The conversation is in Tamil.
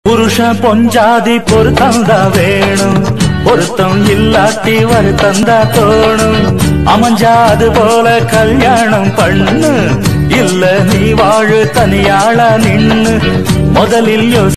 புருஷன் பொஞ்சாதி பொருத்தந்தா வேணும், பொருத்தம் இல்லாட்டி வருத்தந்தா தோணும். அமைஞ்சா அது போல கல்யாணம் பண்ணு, இல்ல நீ வாழு தனியாளா நின்னு. முதலில்